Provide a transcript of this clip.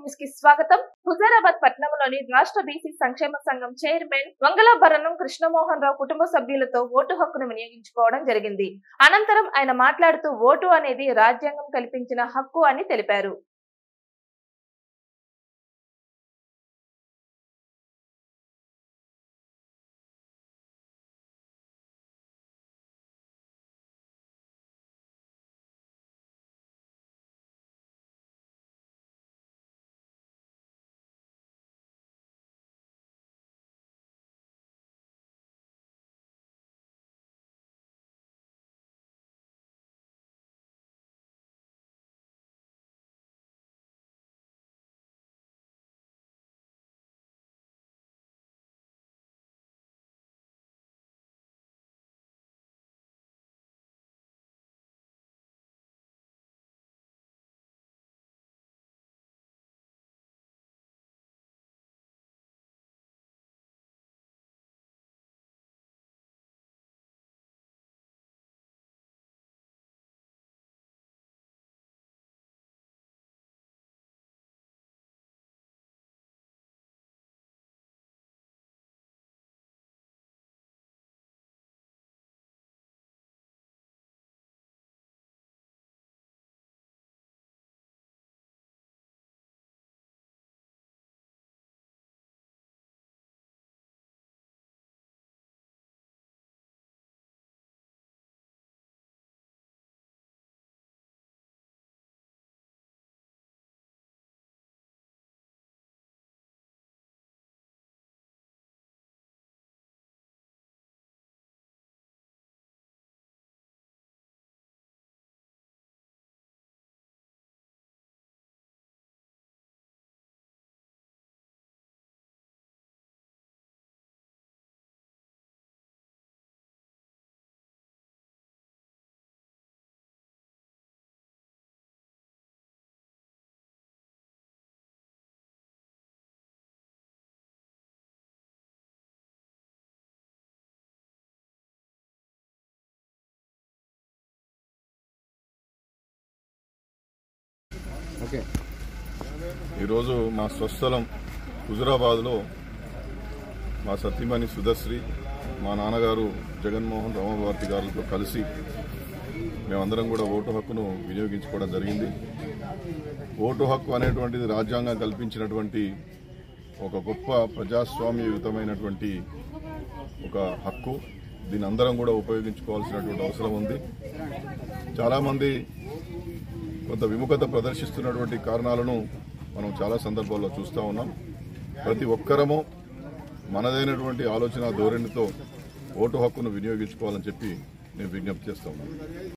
News కి స్వాగతం. హుజూరాబాద్ పట్టణంలోని రాష్ట్ర బీసీ సంక్షేమ సంఘం చైర్మన్ వంగలభరణం కృష్ణమోహన్ రావు కుటుంబ సభ్యులతో ఓటు హక్కును వినియోగించుకోవడం జరిగింది. అనంతరం ఆయన మాట్లాడుతూ ఓటు అనేది రాజ్యాంగం కల్పించిన హక్కు అని తెలిపారు. ఈరోజు మా స్వస్థలం హుజూరాబాద్లో మా సతీమణి సుధశ్రీ, మా నాన్నగారు జగన్మోహన్ రామభారతి గారితో కలిసి మేమందరం కూడా ఓటు హక్కును వినియోగించుకోవడం జరిగింది. ఓటు హక్కు అనేటువంటిది రాజ్యాంగం కల్పించినటువంటి ఒక గొప్ప ప్రజాస్వామ్యయుతమైనటువంటి ఒక హక్కు. దీని అందరం కూడా ఉపయోగించుకోవాల్సినటువంటి అవసరం ఉంది. చాలామంది కొంత విముఖత ప్రదర్శిస్తున్నటువంటి కారణాలను మనం చాలా సందర్భాల్లో చూస్తూ ఉన్నాం. ప్రతి ఒక్కరము మనదైనటువంటి ఆలోచన ధోరణితో ఓటు హక్కును వినియోగించుకోవాలని చెప్పి నేను విజ్ఞప్తి చేస్తా ఉన్నాను.